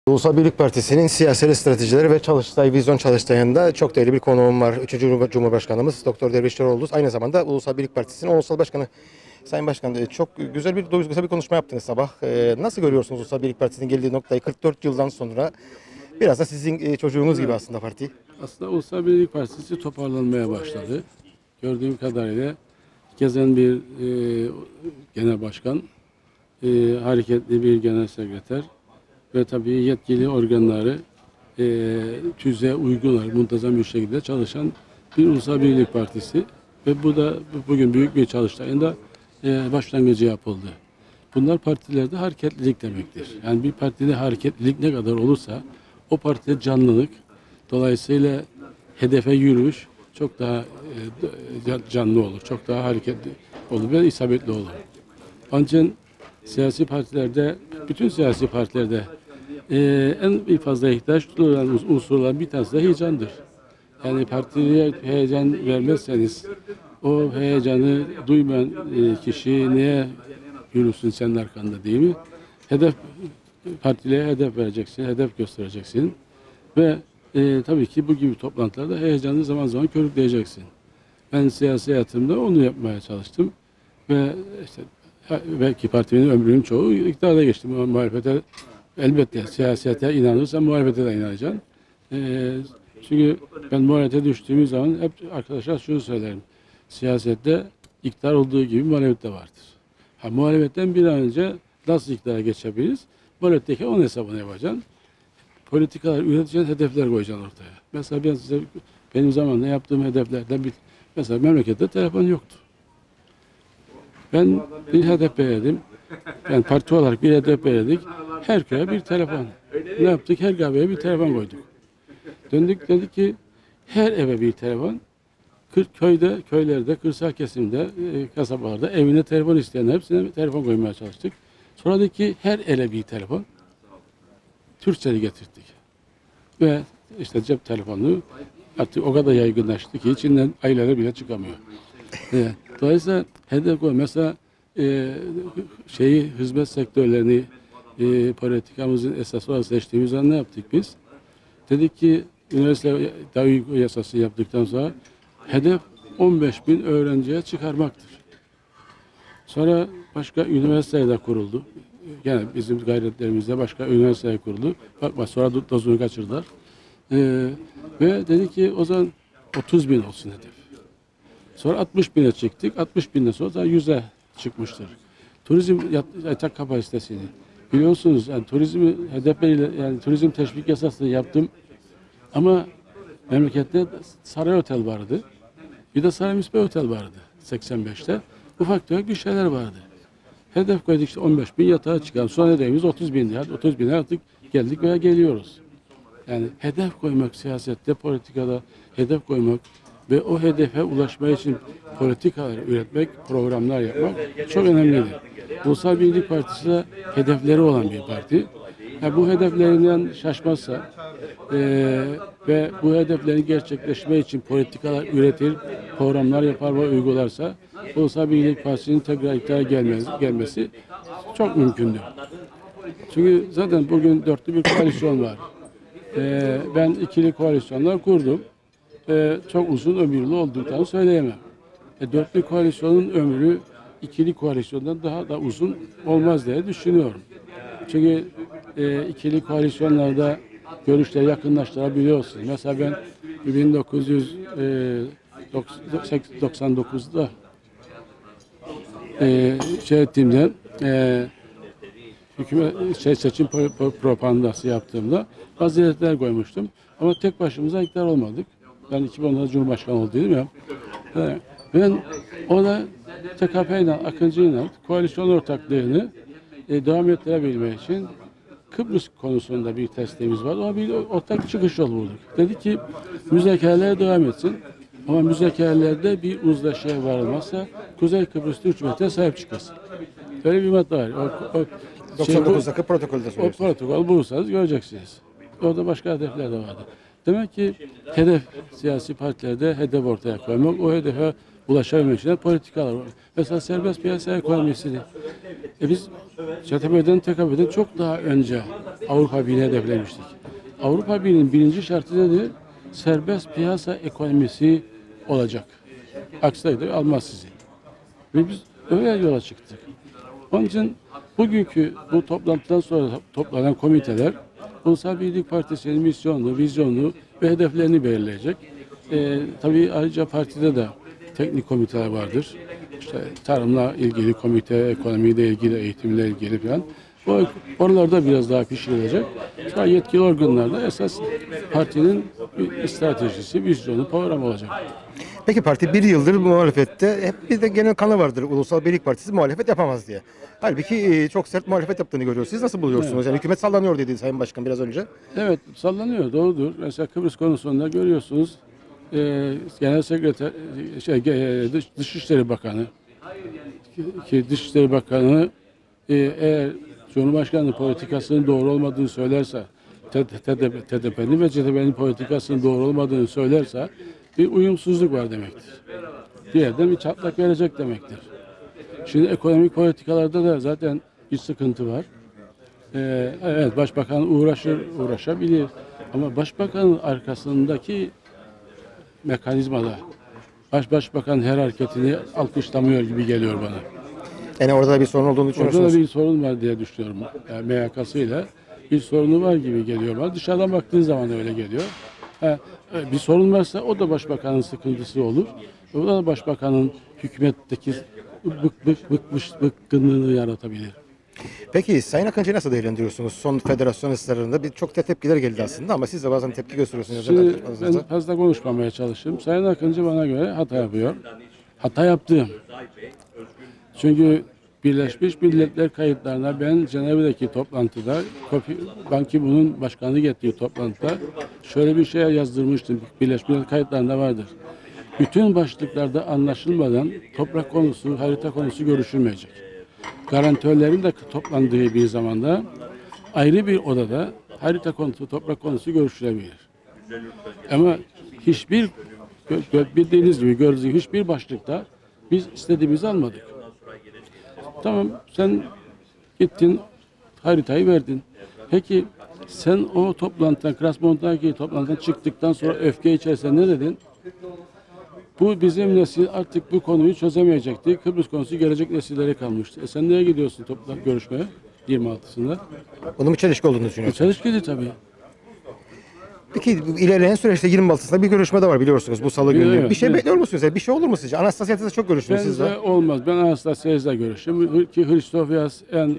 Ulusal Birlik Partisi'nin siyasi stratejileri ve çalıştay, vizyon çalıştayında çok değerli bir konuğum var. Üçüncü Cumhurbaşkanımız Doktor Derviş Çoroğlu. Aynı zamanda Ulusal Birlik Partisi'nin Ulusal Başkanı. Sayın Başkan, çok güzel bir duygusal bir konuşma yaptınız sabah. Nasıl görüyorsunuz Ulusal Birlik Partisi'nin geldiği noktayı 44 yıldan sonra? Biraz da sizin çocuğunuz gibi aslında parti. Aslında Ulusal Birlik Partisi toparlanmaya başladı. Gördüğüm kadarıyla gezen bir genel başkan, hareketli bir genel sekreter ve tabii yetkili organları tüze uygun, muntazam bir şekilde çalışan bir Ulusal Birlik Partisi ve bu da bugün büyük bir çalıştayında başlangıcı yapıldı. Bunlar partilerde hareketlilik demektir. Yani bir partide hareketlilik ne kadar olursa o partide canlılık, dolayısıyla hedefe yürüyüş çok daha canlı olur, çok daha hareketli olur ve isabetli olur. Ancak siyasi partilerde, bütün siyasi partilerde en fazla ihtiyaç duyulan unsurlardan bir tanesi de heyecandır. Yani partiye heyecan vermezseniz o heyecanı duymayan kişi neye yürüsün senin arkanda, değil mi? Partiliye hedef vereceksin, hedef göstereceksin ve tabii ki bu gibi toplantılarda heyecanı zaman zaman körükleyeceksin. Ben siyasi hayatımda onu yapmaya çalıştım ve işte belki partimin ömrünün çoğu iktidara geçti. Muhalefete elbette siyasete inanırsan muhalefete de inanacaksın. Çünkü ben muhalefete düştüğümüz zaman hep arkadaşlar şunu söylerim. Siyasette iktidar olduğu gibi muhalefet de vardır. Muhalefetten bir an önce nasıl iktidara geçebiliriz? Muhalefetteki onun hesabını yapacaksın. Politikalar üreteceğin hedefler koyacaksın ortaya. Mesela ben size benim zamanında yaptığım hedeflerden mesela memlekette telefon yoktu. Ben bir hedef belirledim. Yani parti olarak bir hedef belirledik. Her köye bir telefon. Ne yaptık? Her kahveye bir telefon koyduk. Döndük dedik ki her eve bir telefon. Köylerde, kırsal kesimde, kasabalarda evine telefon isteyen hepsine telefon koymaya çalıştık. Sonra dedik ki her ele bir telefon. Türkcell'i getirdik. Ve işte cep telefonu artık o kadar yaygınlaştı ki içinden ayları bile çıkamıyor. Dolayısıyla hedef koy. Mesela hizmet sektörlerini politikamızın esası olarak seçtiğimiz zaman ne yaptık biz? Dedik ki üniversite dahi yasası yaptıktan sonra hedef 15.000 öğrenciye çıkarmaktır. Sonra başka üniversiteler kuruldu. Yani bizim gayretlerimizle başka üniversiteler kuruldu. Bak sonra dozunu kaçırdılar. Ve dedi ki o zaman 30.000 olsun hedef. Sonra 60.000'e çıktık. 60.000'den sonra da 100'e çıkmıştır. Turizm yatak kapasitesini biliyorsunuz. Yani turizmi hedefleriyle yani turizm teşvik yasasını yaptım. Ama memlekette Saray Otel vardı. Bir de Saray Misbah Otel vardı 85'te. Ufak tefek bir şeyler vardı. Hedef koyduk işte 15.000 yatağa çıkan. Sonra hedefimiz 30.000'di. 30.000'e artık geldik veya geliyoruz. Yani hedef koymak siyasette, politikada hedef koymak ve o hedefe ulaşmak için politikalar üretmek, programlar yapmak çok önemlidir. Ulusal Birlik Partisi de hedefleri olan bir parti. Bu hedeflerinden şaşmazsa ve bu hedeflerin gerçekleşme için politikalar üretir, programlar yapar ve uygularsa Ulusal Birlik Partisi'nin tekrar iktidara gelmesi çok mümkündür. Çünkü zaten bugün dörtlü bir koalisyon var. Ben ikili koalisyonlar kurdum. Çok uzun ömürlü olduklarını söyleyemem. Dörtlü koalisyonun ömrü ikili koalisyondan daha da uzun olmaz diye düşünüyorum. Çünkü ikili koalisyonlarda görüşleri yakınlaştırabiliyorsunuz. Mesela ben 1999'da seçim propagandası yaptığımda vaziletler koymuştum. Ama tek başımıza iktidar olmadık. Ben 2010'da Cumhurbaşkanı oldum ya. Ben ona TKP ile, Akıncı ile koalisyon ortaklığını devam ettirebilmek için Kıbrıs konusunda bir testimiz var. Ama bir ortak çıkış yolu bulduk. Dedi ki müzakereler devam etsin. Ama müzakerelerde bir uzlaşıya varılmazsa Kuzey Kıbrıs Türk Cumhuriyeti'ne sahip çıkasın. Böyle bir madde var. 99'daki protokolde o protokol bulursanız göreceksiniz. Orada başka hedefler de vardı. Demek ki hedef siyasi partilerde hedef ortaya koymak, o hedefe ulaşabilmek için politikalar var. Mesela serbest piyasa ekonomisini biz CTB'den, TKB'den çok daha önce Avrupa Birliği'ne hedeflemiştik. Avrupa Birliği'nin birinci şartı nedir? Serbest piyasa ekonomisi olacak. Aksi takdirde almaz sizi. Ve biz öyle yola çıktık. Onun için bugünkü bu toplantıdan sonra toplanan komiteler Ulusal Birlik Partisi'nin misyonunu, vizyonunu ve hedeflerini belirleyecek. Tabii ayrıca partide de teknik komiteler vardır. İşte tarımla ilgili komite, ekonomiyle ilgili, eğitimle ilgili falan. Oralarda biraz daha pişirilecek. Sonra yetkili organlarda esas partinin bir stratejisi, vizyonu, programı olacak. Peki parti bir yıldır muhalefette. Hep bir de genel kanı vardır. Ulusal Birlik Partisi muhalefet yapamaz diye. Halbuki çok sert muhalefet yaptığını görüyoruz. Siz nasıl buluyorsunuz? Evet. Yani hükümet sallanıyor dedi Sayın Başkan biraz önce. Evet, sallanıyor, doğrudur. Mesela Kıbrıs konusunda görüyorsunuz, Genel Sekreter, Dışişleri Bakanı, Dışişleri Bakanı eğer Cumhurbaşkanlığı politikasının doğru olmadığını söylerse, TDP'nin ve CTP'nin politikasının doğru olmadığını söylerse bir uyumsuzluk var demektir. Bir yerden bir çatlak verecek demektir. Şimdi ekonomik politikalarda da zaten bir sıkıntı var. Evet, başbakan uğraşabilir. Ama başbakanın arkasındaki mekanizmada başbakan her hareketini alkışlamıyor gibi geliyor bana. Yani orada bir sorun olduğunu Orada düşünüyorsunuz. da bir sorun var diye düşünüyorum. Yani MYK'sıyla bir sorunu var gibi geliyor bana. Dışarıdan baktığın zaman öyle geliyor. Bir sorun varsa o da başbakanın sıkıntısı olur. O da başbakanın hükümetteki bıkkınlığını yaratabilir. Peki Sayın Akıncı'yı nasıl değerlendiriyorsunuz? Son federasyon ısrarlarında çok da tepkiler geldi aslında ama siz de bazen tepki gösteriyorsunuz. Şimdi ben fazla konuşmamaya çalıştım. Sayın Akıncı bana göre hata yapıyor. Hata yaptı. Çünkü Birleşmiş Milletler kayıtlarına ben Cenevre'deki toplantıda Ban Ki-moon'un başkanlık ettiği toplantıda şöyle bir şey yazdırmıştım. Birleşmiş Milletler kayıtlarında vardır. Bütün başlıklarda anlaşılmadan toprak konusu, harita konusu görüşülmeyecek. Garantörlerin de toplandığı bir zamanda ayrı bir odada harita konusu, toprak konusu görüşülebilir. Ama hiçbir bildiğiniz gibi gördüğünüz gibi hiçbir başlıkta biz istediğimizi almadık. Tamam, sen gittin haritayı verdin. Peki sen o toplantıdan, Krasnodar'daki toplantıdan çıktıktan sonra öfke içerisinde ne dedin? Bu bizim nesil artık bu konuyu çözemeyecekti. Kıbrıs konusu gelecek nesillere kalmıştı. Sen neye gidiyorsun görüşmeye? 26'sında. Bunun bir çelişki olduğunu düşünüyorsunuz. Çelişkili tabii. Peki ilerleyen süreçte 26'sında bir görüşme de var biliyorsunuz bu salı günü. Evet, Bir şey evet. bekliyor musunuz? Bir şey olur mu sizce? Anastasya'da çok görüştünüz siz de. Bence olmaz. Ben Anastasya'yla görüştüm. Ki Hristofias en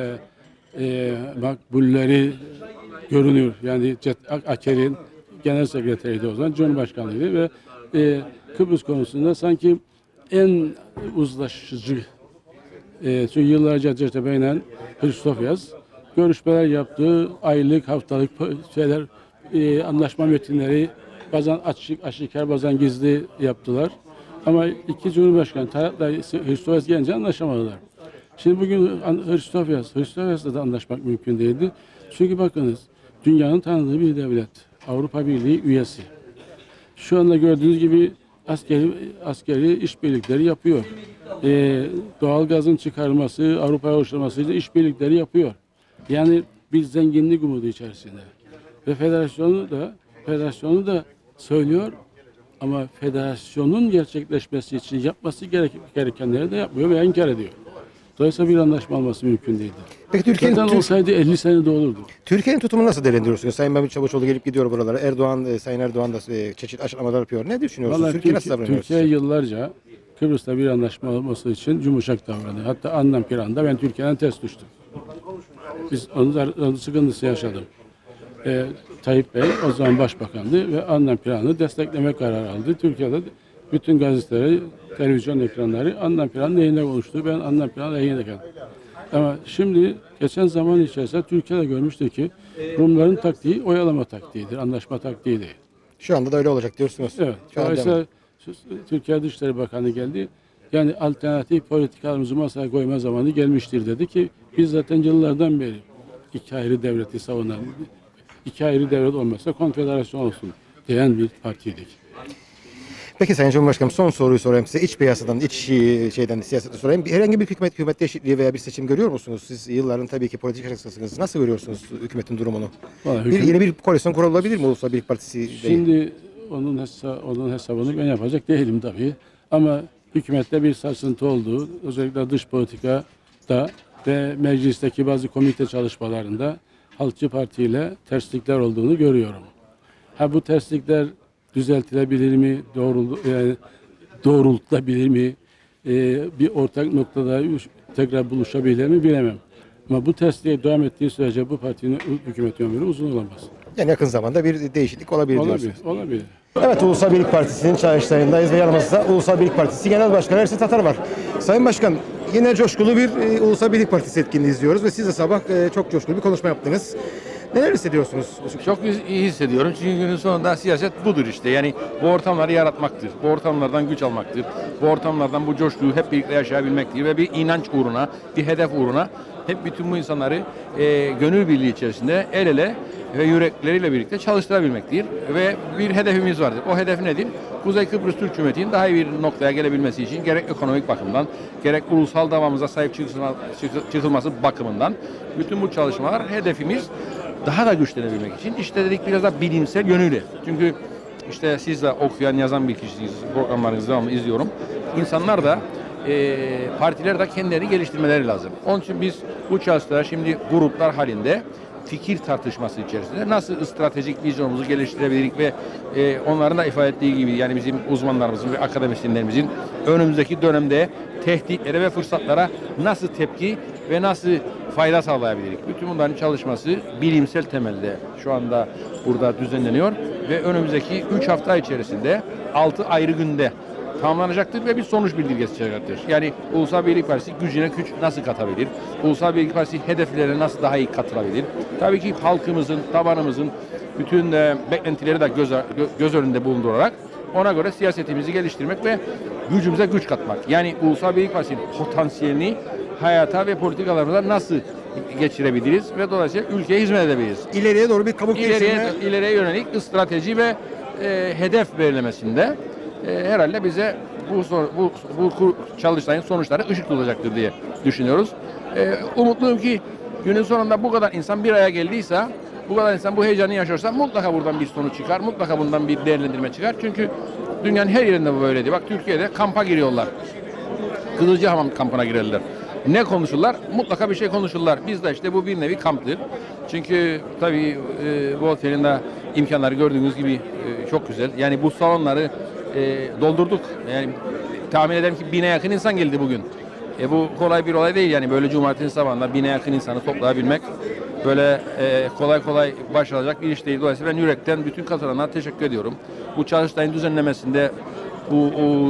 makbulleri görünür. Yani Aker'in genel sekreteriydi o zaman. Cumhurbaşkanıydı ve Kıbrıs konusunda sanki en uzlaşıcı çünkü yıllarca CTP'yle Hristofias görüşmeler yaptı. Aylık, haftalık şeyler anlaşma metinleri bazen açık, aşikar, bazen gizli yaptılar. Ama iki Cumhurbaşkanı Talat'la Hristofias gelince anlaşamadılar. Şimdi bugün Hristofias'la da anlaşmak mümkün değildi. Çünkü bakınız, dünyanın tanıdığı bir devlet. Avrupa Birliği üyesi. Şu anda gördüğünüz gibi askeri işbirlikleri yapıyor. Doğalgazın çıkarılması, Avrupa'ya ulaştırmasıyla işbirlikleri yapıyor. Yani bir zenginlik umudu içerisinde. Ve federasyonu da söylüyor ama federasyonun gerçekleşmesi için yapması gerekenleri de yapmıyor ve inkar ediyor. Dolayısıyla bir anlaşma olması mümkün değildi. Peki Türkiye'nin Zaten olsaydı 50 senede olurdu. Türkiye'nin tutumunu nasıl değerlendiriyorsunuz? Sayın Mehmet Çavuşoğlu gelip gidiyor buralara. Sayın Erdoğan da çeşitli açıklamalar yapıyor. Ne düşünüyorsunuz? Vallahi Türkiye nasıl davranıyor? Türkiye yıllarca Kıbrıs'ta bir anlaşma olması için yumuşak davranıyor. Hatta Annan Piran'da ben Türkiye'den ters düştüm. Biz onun sıkıntısı yaşadım. Tayyip Bey o zaman başbakandı ve Annan Piran'ı destekleme kararı aldı. Türkiye'de bütün gazeteleri, televizyon ekranları Annan Piran'ın lehine konuştu. Ben Annan Piran'ın lehine geldim. Ama şimdi geçen zaman içerisinde Türkiye'de görmüştür ki Rumların taktiği oyalama taktiğidir, anlaşma taktiği değil. Şu anda da öyle olacak diyorsunuz. Evet. Dolayısıyla Türkiye Dışişleri Bakanı geldi. Yani alternatif politikalarımızı masaya koyma zamanı gelmiştir dedi ki biz zaten yıllardan beri iki ayrı devleti savunan, iki ayrı devlet olmazsa konfederasyon olsun diyen bir partiydik. Peki Sayın Cumhurbaşkanım, son soruyu sorayım size. İç piyasadan, şeyden, siyasete sorayım. Herhangi bir hükümet değişikliği veya bir seçim görüyor musunuz? Siz yılların tabii ki politik açıkçası nasıl görüyorsunuz hükümetin durumunu? Vallahi Yeni bir koalisyon kurulabilir mi Ulusal Birlik Partisi değil? Şimdi onun hesabını ben yapacak değilim tabii. Ama hükümette bir sarsıntı oldu. Özellikle dış politikada ve meclisteki bazı komite çalışmalarında Halkçı Parti ile terslikler olduğunu görüyorum. Bu terslikler düzeltilebilir mi? Doğrultulabilir mi? Bir ortak noktada tekrar buluşabilir mi bilemem. Ama bu tersliğe devam ettiği sürece bu partinin hükümet ömrü uzun olamaz. Yani yakın zamanda bir değişiklik olabilir diyorsunuz. Olabilir. Evet, Ulusal Birlik Partisi'nin çalıştayındayız ve yanımızda Ulusal Birlik Partisi Genel Başkanı Ersin Tatar var. Sayın Başkan, yine coşkulu bir Ulusal Birlik Partisi etkinliği izliyoruz ve siz de sabah çok coşkulu bir konuşma yaptınız. Neler hissediyorsunuz? Çok iyi hissediyorum çünkü günün sonunda siyaset budur işte. Yani bu ortamları yaratmaktır. Bu ortamlardan güç almaktır. Bu ortamlardan bu coşkuyu hep birlikte yaşayabilmektir ve bir inanç uğruna, bir hedef uğruna hep bütün bu insanları gönül birliği içerisinde el ele ve yürekleriyle birlikte çalıştırabilmektir. Ve bir hedefimiz vardır. O hedef nedir? Kuzey Kıbrıs Türk Cumhuriyeti'nin daha iyi bir noktaya gelebilmesi için gerek ekonomik bakımdan, gerek ulusal davamıza sahip çıkılması bakımından bütün bu çalışmalar hedefimiz daha da güçlenebilmek için. İşte dedik biraz da bilimsel yönüyle. Çünkü işte siz de okuyan, yazan bir kişisiniz. Programlarınızı devamlı izliyorum. İnsanlar da partiler de kendilerini geliştirmeleri lazım. Onun için biz bu çalışmalara şimdi gruplar halinde fikir tartışması içerisinde nasıl stratejik vizyonumuzu geliştirebiliriz ve onların da ifade ettiği gibi yani bizim uzmanlarımızın ve akademisyenlerimizin önümüzdeki dönemde tehditlere ve fırsatlara nasıl tepki ve nasıl fayda sağlayabiliriz? Bütün bunların çalışması bilimsel temelde şu anda burada düzenleniyor ve önümüzdeki 3 hafta içerisinde 6 ayrı günde tamamlanacaktır ve bir sonuç bildirgesi çıkacaktır. Yani Ulusal Birlik Partisi gücüne güç nasıl katabilir? Ulusal Birlik Partisi hedeflerine nasıl daha iyi katılabilir? Tabii ki halkımızın, tabanımızın bütün beklentileri de göz önünde bulundurarak ona göre siyasetimizi geliştirmek ve gücümüze güç katmak. Yani Ulusal Birlik Partisi'nin potansiyelini hayata ve politikalarımıza nasıl geçirebiliriz ve dolayısıyla ülkeye hizmet edebiliriz. İleriye doğru bir kabuk geliştirme. İleriye yönelik strateji ve hedef belirlemesinde herhalde bize bu çalıştayın sonuçları ışık tutacaktır diye düşünüyoruz. Umutluyum ki günün sonunda bu kadar insan bir araya geldiyse, bu kadar insan bu heyecanı yaşarsa mutlaka buradan bir sonuç çıkar, mutlaka bundan bir değerlendirme çıkar. Çünkü dünyanın her yerinde bu böyleydi. Bak Türkiye'de kampa giriyorlar. Kızılcahamam kampına girerler. Ne konuşurlar? Mutlaka bir şey konuşurlar. Biz de işte bu bir nevi kamptır. Çünkü tabii bu otelin de imkanları gördüğünüz gibi çok güzel. Yani bu salonları doldurduk. Yani tahmin ederim ki 1000'e yakın insan geldi bugün. Bu kolay bir olay değil yani böyle cumartesi sabahında 1000'e yakın insanı toplayabilmek böyle kolay kolay başarılacak bir iş değil. Dolayısıyla ben yürekten bütün katılanlara teşekkür ediyorum. Bu çalıştayın düzenlemesinde bu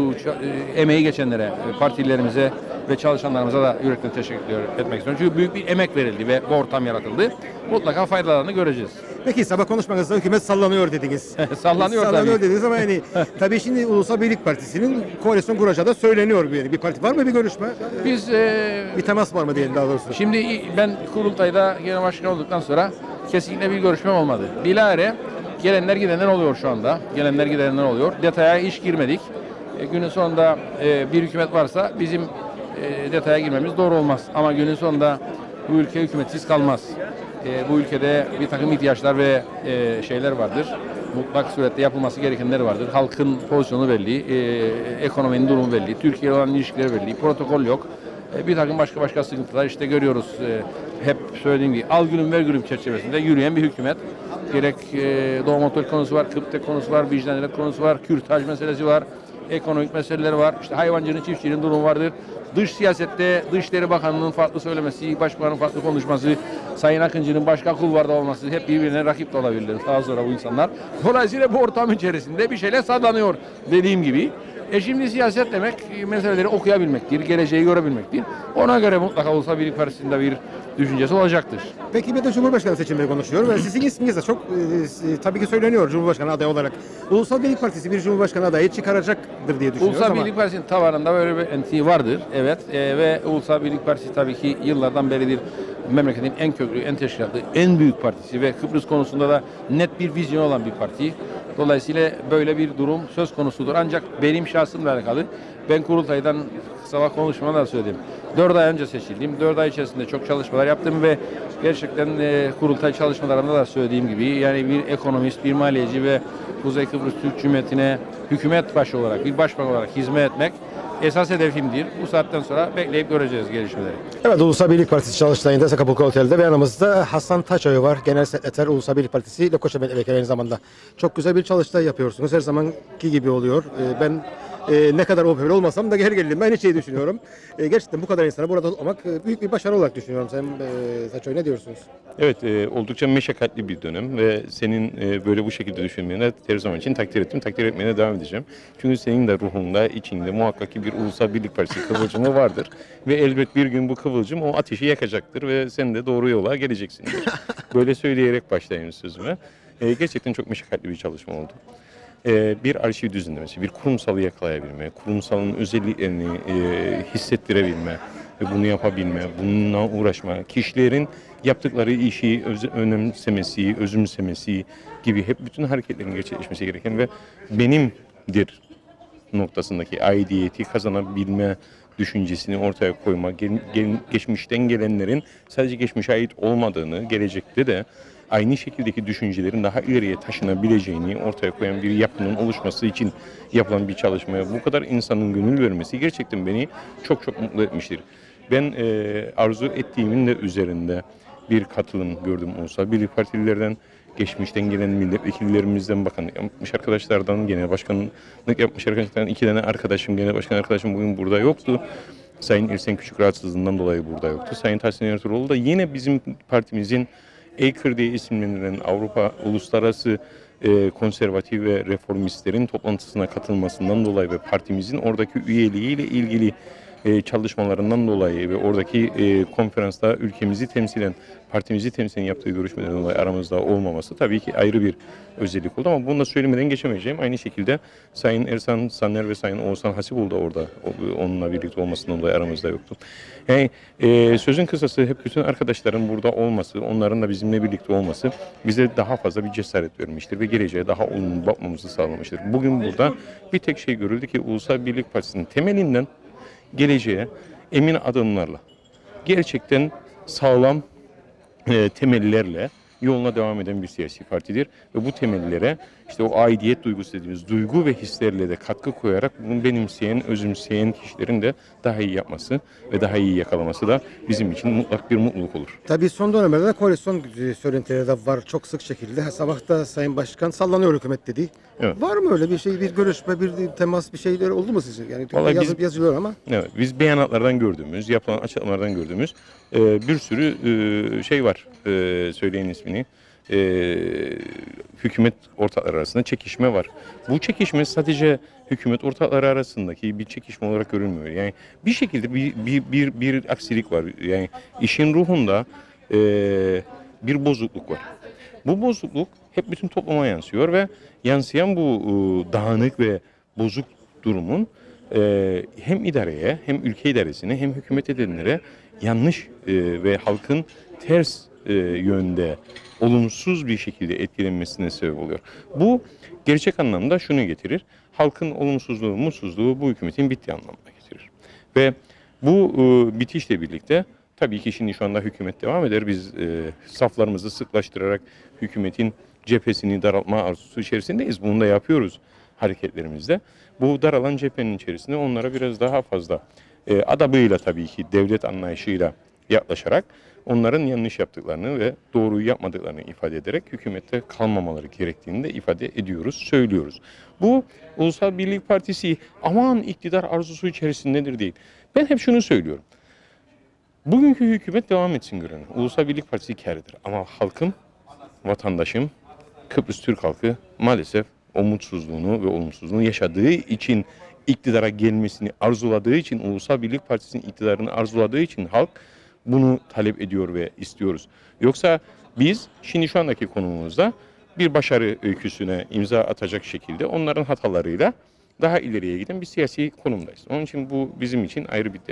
emeği geçenlere, partilerimize ve çalışanlarımıza da yürekten teşekkür etmek istiyorum. Çünkü büyük bir emek verildi ve bu ortam yaratıldı. Mutlaka faydalarını göreceğiz. Peki sabah konuşmanızda hükümet sallanıyor dediniz. Sallanıyor dediniz ama yani tabii şimdi Ulusal Birlik Partisi'nin koalisyon kuracağı da söyleniyor bir parti. Var mı bir görüşme? Biz bir temas var mı diyelim daha doğrusu. şimdi ben kurultayda genel başkan olduktan sonra kesinlikle bir görüşme olmadı. Bilahare gelenler gidenler oluyor şu anda. Gelenler gidenler oluyor. Detaya hiç girmedik. Günün sonunda bir hükümet varsa bizim detaya girmemiz doğru olmaz. Ama günün sonunda bu ülke hükümetsiz kalmaz. Bu ülkede bir takım ihtiyaçlar ve şeyler vardır. Mutlak surette yapılması gerekenler vardır. Halkın pozisyonu belli, ekonominin durumu belli, Türkiye ile olan ilişkileri belli, protokol yok. Bir takım başka sıkıntılar işte görüyoruz. Hep söylediğim gibi al gülüm ver gülüm çerçevesinde yürüyen bir hükümet. Gerek Doğu Motor konusu var, Kıptek konusu var, vicdaniyet konusu var, kürtaj meselesi var, ekonomik meseleler var. İşte hayvancının, çiftçinin durumu vardır. Dış siyasette Dışişleri Bakanlığı'nın farklı söylemesi, Başbakan'ın farklı konuşması, Sayın Akıncı'nın başka kulvarda olması hep birbirine rakip de olabilirler daha sonra bu insanlar. Dolayısıyla bu ortam içerisinde bir şeyler sallanıyor dediğim gibi. Şimdi siyaset demek meseleleri okuyabilmektir, geleceği görebilmektir. Ona göre mutlaka Ulusal Birlik Partisi'nde bir düşüncesi olacaktır. Peki bir de Cumhurbaşkanı seçimleri konuşuyor ve sizin isminiz de çok tabii ki söyleniyor Cumhurbaşkanı adayı olarak. Ulusal Birlik Partisi bir Cumhurbaşkanı adayı çıkaracaktır diye düşünüyoruz Ulusal ama. Birlik Partisi'nin tavanında böyle bir enti vardır. Evet ve Ulusal Birlik Partisi tabii ki yıllardan beridir memleketin en köklü, en teşkilatlı, en büyük partisi ve Kıbrıs konusunda da net bir vizyon olan bir parti. Dolayısıyla böyle bir durum söz konusudur. Ancak benim şahsımla alakalı, ben kurultaydan sabah konuşmamda da söyledim. 4 ay önce seçildim. 4 ay içerisinde çok çalışmalar yaptım ve gerçekten kurultay çalışmalarında da söylediğim gibi yani bir ekonomist, bir maliyeci ve Kuzey Kıbrıs Türk Cumhuriyeti'ne hükümet başı olarak, bir başbakan olarak hizmet etmek esas hedefimdir. Bu saatten sonra bekleyip göreceğiz gelişmeleri. Evet, Ulusal Birlik Partisi çalıştayında Sakapulka Otel'de ve yanımızda Hasan Taçoy var. Genel Sekreter Ulusal Birlik Partisi Lokoşa Milletvekili aynı zamanda. Çok güzel bir çalıştay yapıyorsunuz. Her zamanki gibi oluyor. Ben ne kadar popüler olmasam da her geldiğimde aynı şeyi düşünüyorum. Gerçekten bu kadar insana burada olmak büyük bir başarı olarak düşünüyorum. Sen Taçoy ne diyorsunuz? Evet, oldukça meşakkatli bir dönem ve senin böyle bu şekilde düşünmeni her zaman için takdir ettim. Takdir etmeye de devam edeceğim. Çünkü senin de ruhunda, içinde muhakkak ki bir Ulusal Birlik Partisi kıvılcımı vardır. Ve elbet bir gün bu kıvılcım o ateşi yakacaktır ve sen de doğru yola geleceksindir. Böyle söyleyerek başlayayım sözüme. Gerçekten çok meşakkatli bir çalışma oldu. Bir arşiv düzenlemesi, bir kurumsalı yakalayabilme, kurumsalın özelliklerini hissettirebilme ve bunu yapabilme, bununla uğraşma, kişilerin yaptıkları işi önemsemesi, özümsemesi gibi hep bütün hareketlerin gerçekleşmesi gereken ve benimdir noktasındaki aidiyeti kazanabilme düşüncesini ortaya koyma, geçmişten gelenlerin sadece geçmişe ait olmadığını, gelecekte de aynı şekildeki düşüncelerin daha ileriye taşınabileceğini ortaya koyan bir yapının oluşması için yapılan bir çalışmaya bu kadar insanın gönül vermesi gerçekten beni çok çok mutlu etmiştir. Ben arzu ettiğimin de üzerinde bir katılım gördüm Ulusal Birlik Partililerden, geçmişten gelen milletvekillerimizden, bakanlık yapmış arkadaşlardan, genel başkanlık yapmış arkadaşlardan, 2 tane arkadaşım, genel başkan arkadaşım bugün burada yoktu. Sayın İrsen Küçük rahatsızlığından dolayı burada yoktu. Sayın Tahsin Ertuğrul da yine bizim partimizin ACER diye isimlendirilen Avrupa Uluslararası Konservatif ve Reformistlerin toplantısına katılmasından dolayı ve partimizin oradaki üyeliğiyle ilgili çalışmalarından dolayı ve oradaki konferansta ülkemizi temsilen, partimizi temsilen yaptığı görüşmelerden dolayı aramızda olmaması tabii ki ayrı bir özellik oldu ama bunu da söylemeden geçemeyeceğim. Aynı şekilde Sayın Ersan Sanner ve Sayın Oğuzhan Hasipoğlu da orada onunla birlikte olmasından dolayı aramızda yoktu. Yani sözün kısası hep bütün arkadaşların burada olması, onların da bizimle birlikte olması bize daha fazla bir cesaret vermiştir ve geleceğe daha olumlu bakmamızı sağlamıştır. Bugün burada bir tek şey görüldü ki Ulusal Birlik Partisi'nin temelinden geleceğe emin adımlarla, gerçekten sağlam temellerle yoluna devam eden bir siyasi partidir. Ve bu temellere işte o aidiyet duygusu dediğimiz duygu ve hislerle de katkı koyarak bunu benimseyen, özümseyen kişilerin de daha iyi yapması ve daha iyi yakalaması da bizim için mutlak bir mutluluk olur. Tabii son dönemlerde de koalisyon söylentileri de var çok sık şekilde. Sabah da Sayın Başkan sallanıyor hükümet dedi. Evet. Var mı öyle bir şey, bir görüşme, bir temas, bir şeyler oldu mu sizce? Yani Vallahi yazılıyor ama. Evet, biz beyanatlardan gördüğümüz, yapılan açıklamalardan gördüğümüz bir sürü şey var, söyleyin ismini. Hükümet ortakları arasında çekişme var. Bu çekişme sadece hükümet ortakları arasındaki bir çekişme olarak görülmüyor. Yani bir şekilde bir aksilik var. Yani işin ruhunda bir bozukluk var. Bu bozukluk hep bütün topluma yansıyor ve yansıyan bu dağınık ve bozuk durumun hem idareye, hem ülke idaresine, hem hükümet edenlere yanlış ve halkın ters yönde olumsuz bir şekilde etkilenmesine sebep oluyor. Bu gerçek anlamda şunu getirir. Halkın olumsuzluğu, mutsuzluğu bu hükümetin bittiği anlamına getirir. Ve bu bitişle birlikte tabii ki şimdi şu anda hükümet devam eder. Biz saflarımızı sıklaştırarak hükümetin cephesini daraltma arzusu içerisindeyiz. Bunu da yapıyoruz hareketlerimizde. Bu daralan cephenin içerisinde onlara biraz daha fazla adabıyla tabii ki devlet anlayışıyla yaklaşarak onların yanlış yaptıklarını ve doğruyu yapmadıklarını ifade ederek hükümette kalmamaları gerektiğini de ifade ediyoruz, söylüyoruz. Bu Ulusal Birlik Partisi aman iktidar arzusu içerisindedir değil. Ben hep şunu söylüyorum. Bugünkü hükümet devam etsin görelim. Ulusal Birlik Partisi kârıdır ama halkım, vatandaşım, Kıbrıs Türk halkı maalesef o mutsuzluğunu ve olumsuzluğunu yaşadığı için iktidara gelmesini arzuladığı için, Ulusal Birlik Partisi'nin iktidarını arzuladığı için halk bunu talep ediyor ve istiyoruz. Yoksa biz şimdi şu andaki konumumuzda bir başarı öyküsüne imza atacak şekilde onların hatalarıyla daha ileriye giden bir siyasi konumdayız. Onun için bu bizim için ayrı bir değer.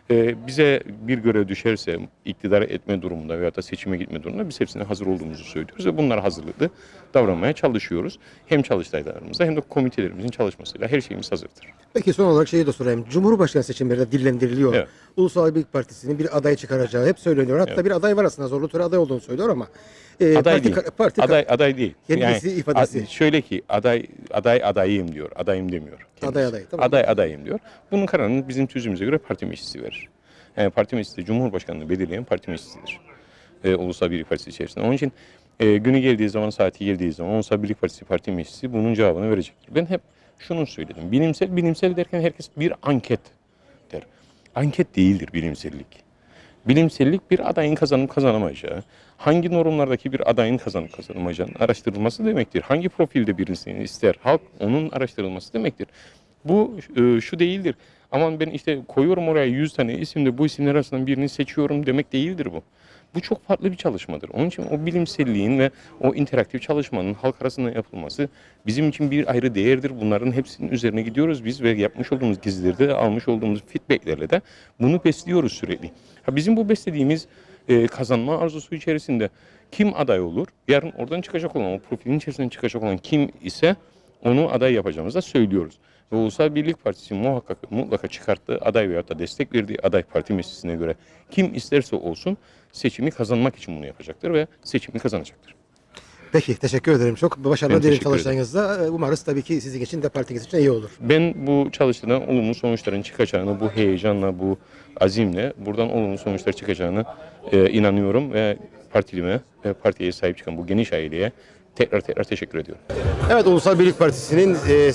Bize bir görev düşerse iktidar etme durumunda veya da seçime gitme durumunda biz hepsine hazır olduğumuzu söylüyoruz ve bunlara hazırlıklı davranmaya çalışıyoruz. Hem çalıştaylarımızda hem de komitelerimizin çalışmasıyla her şeyimiz hazırdır. Peki son olarak şeyi de sorayım. Cumhurbaşkanı seçimlerinde dillendiriliyor. Evet. Ulusal Birlik Partisi'nin bir aday çıkaracağı hep söyleniyor. Hatta bir aday var aslında, zorlu töre aday olduğunu söylüyor ama Aday değil. Aday değil. Kendisi ifadesi. Şöyle ki adayım diyor. Adayım demiyor. Kendisi. Aday, tamam. Adayım diyor. Bunun kararını bizim tüzüğümüze göre parti meclisi verir. Yani parti meclisi de Cumhurbaşkanlığı belirleyen parti meclisidir. Ulusal Birlik Partisi içerisinde. Onun için günü geldiği zaman, saati geldiği zaman Ulusal Birlik Partisi parti meclisi bunun cevabını verecektir. Ben hep şunu söyledim. Bilimsel derken herkes bir anket der. Anket değildir bilimsellik. Bilimsellik bir adayın kazanıp kazanamayacağı, hangi normlardaki bir adayın kazanıp kazanamayacağının araştırılması demektir. Hangi profilde birisini ister halk, onun araştırılması demektir. Bu şu değildir. Aman ben işte koyuyorum oraya 100 tane isimde bu isimler arasından birini seçiyorum demek değildir bu. Bu çok farklı bir çalışmadır. Onun için o bilimselliğin ve o interaktif çalışmanın halk arasında yapılması bizim için bir ayrı değerdir. Bunların hepsinin üzerine gidiyoruz biz ve yapmış olduğumuz gezilerde almış olduğumuz feedbacklerle de bunu besliyoruz sürekli. Bizim bu beslediğimiz kazanma arzusu içerisinde kim aday olur? Yarın oradan çıkacak olan, o profilin içerisinden çıkacak olan kim ise onu aday yapacağımızı da söylüyoruz. Ve Ulusal Birlik Partisi mutlaka çıkarttığı aday veyahut da destek verdiği aday parti meclisine göre kim isterse olsun seçimi kazanmak için bunu yapacaktır ve seçimi kazanacaktır. Peki, teşekkür ederim. Çok başarılı Ben diyelim teşekkür çalıştayınızda. Umarız tabii ki sizin için de partiniz için iyi olur. Ben bu çalışmadan olumlu sonuçların çıkacağını, bu heyecanla, bu azimle buradan olumlu sonuçlar çıkacağını inanıyorum ve partilime ve partiye sahip çıkan bu geniş aileye tekrar teşekkür ediyorum. Evet, Ulusal Birlik Partisi'nin